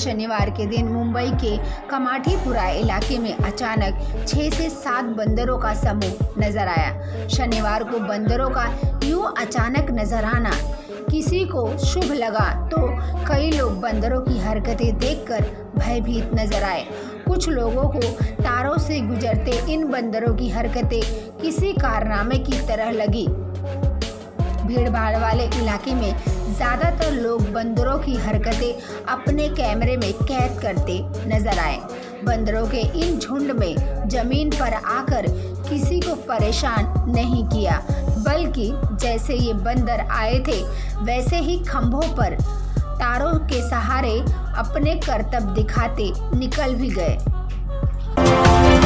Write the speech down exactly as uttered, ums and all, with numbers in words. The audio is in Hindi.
शनिवार के दिन मुंबई के कमाठीपुरा इलाके में अचानक छह से सात बंदरों का समूह नजर आया। शनिवार को बंदरों का यूं अचानक नजर आना किसी को शुभ लगा तो कई लोग बंदरों की हरकतें देखकर भयभीत नजर आए। कुछ लोगों को तारों से गुजरते इन बंदरों की हरकतें किसी कारनामे की तरह लगी। भीड़ भाड़ वाले इलाके में ज्यादातर लोग बंदरों की हरकतें अपने कैमरे में कैद करते नजर आए। बंदरों के इन झुंड में जमीन पर आकर किसी को परेशान नहीं किया, बल्कि जैसे ये बंदर आए थे वैसे ही खंभों पर तारों के सहारे अपने करतब दिखाते निकल भी गए।